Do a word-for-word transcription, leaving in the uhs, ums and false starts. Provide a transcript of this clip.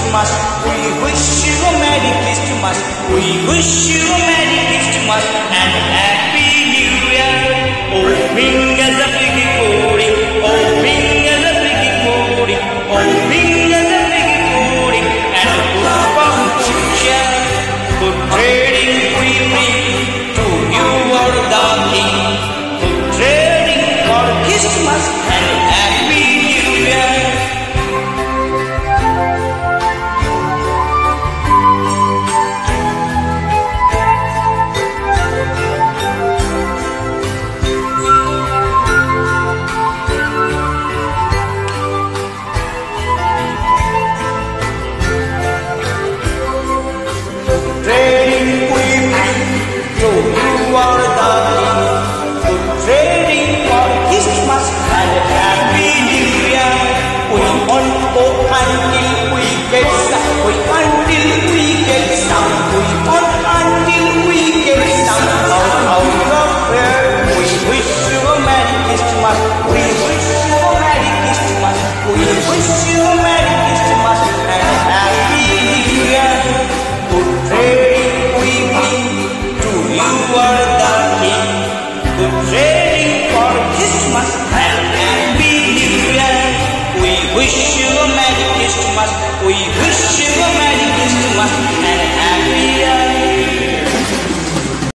Christmas. We wish you a Merry Christmas. We wish you a Merry Christmas and a Happy New Year. Oh, fingers a biggie booty. Oh, fingers a biggie booty. Oh, fingers a biggie booty. And a good from future. Good trading we bring to you or the king. Good trading for Christmas and a Happy New Year. We wish you a Merry Christmas and a